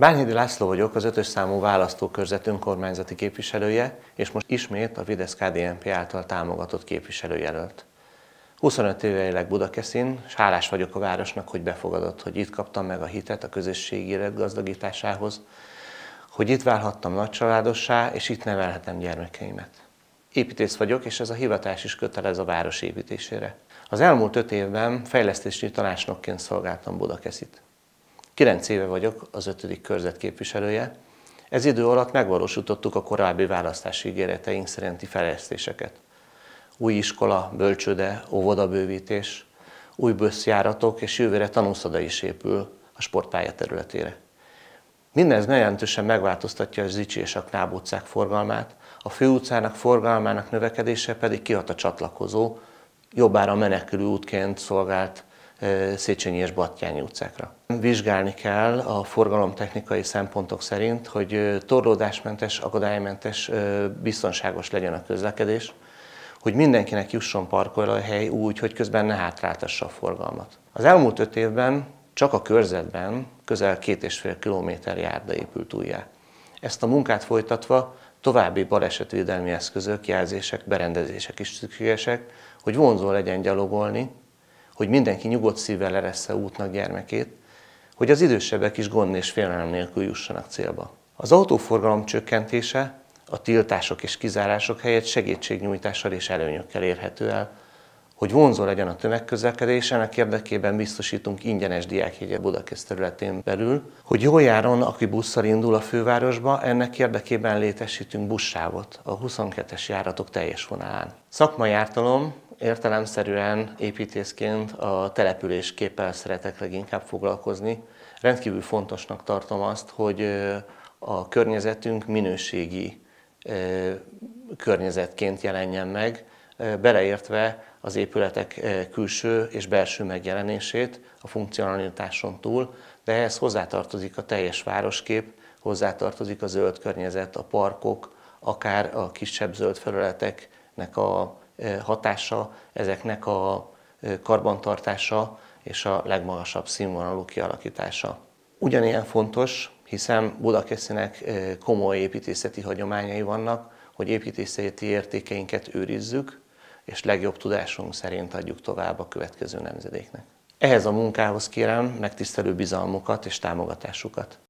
Bánhidi László vagyok, az 5-ös számú választókörzet önkormányzati képviselője, és most ismét a Fidesz-KDNP által támogatott képviselőjelölt. 25 éve élek Budakeszin, és hálás vagyok a városnak, hogy befogadott, hogy itt kaptam meg a hitet a közösségi élet gazdagításához, hogy itt válhattam nagycsaládossá, és itt nevelhetem gyermekeimet. Építész vagyok, és ez a hivatás is kötelez a város építésére. Az elmúlt 5 évben fejlesztési tanácsnokként szolgáltam Budakeszit. 9 éve vagyok az 5. körzet képviselője. Ez idő alatt megvalósítottuk a korábbi választási ígéreteink szerinti fejlesztéseket. Új iskola, bölcsőde, óvodabővítés, új buszjáratok, és jövőre tanúszoda is épül a sportpálya területére. Mindez jelentősen megváltoztatja a Zichy és a Knáb utcák forgalmát, a főutcának forgalmának növekedése pedig kihat a csatlakozó, jobbára menekülő útként szolgált Széchenyi és Batthyány utcákra. Vizsgálni kell a forgalomtechnikai szempontok szerint, hogy torlódásmentes, akadálymentes, biztonságos legyen a közlekedés, hogy mindenkinek jusson parkolóhely úgy, hogy közben ne hátráltassa a forgalmat. Az elmúlt 5 évben csak a körzetben közel 2,5 km járda épült újjá. Ezt a munkát folytatva további balesetvédelmi eszközök, jelzések, berendezések is szükségesek, hogy vonzó legyen gyalogolni, hogy mindenki nyugodt szívvel eressze útnak gyermekét, hogy az idősebbek is gond és félelem nélkül jussanak célba. Az autóforgalom csökkentése a tiltások és kizárások helyett segítségnyújtással és előnyökkel érhető el, hogy vonzó legyen a tömegközlekedés, ennek érdekében biztosítunk ingyenes diákjegyet Budakesz területén belül, hogy jól járjon, aki busszal indul a fővárosba, ennek érdekében létesítünk buszsávot a 22-es járatok teljes vonalán. Szakmai ártalom, értelemszerűen építészként a településképpel szeretek leginkább foglalkozni. Rendkívül fontosnak tartom azt, hogy a környezetünk minőségi környezetként jelenjen meg, beleértve az épületek külső és belső megjelenését a funkcionalitáson túl, de ehhez hozzátartozik a teljes városkép, hozzátartozik a zöld környezet, a parkok, akár a kisebb zöld felületeknek a hatása, ezeknek a karbantartása és a legmagasabb színvonalú kialakítása. Ugyanilyen fontos, hiszen Budakeszinek komoly építészeti hagyományai vannak, hogy építészeti értékeinket őrizzük, és legjobb tudásunk szerint adjuk tovább a következő nemzedéknek. Ehhez a munkához kérem megtisztelő bizalmukat és támogatásukat.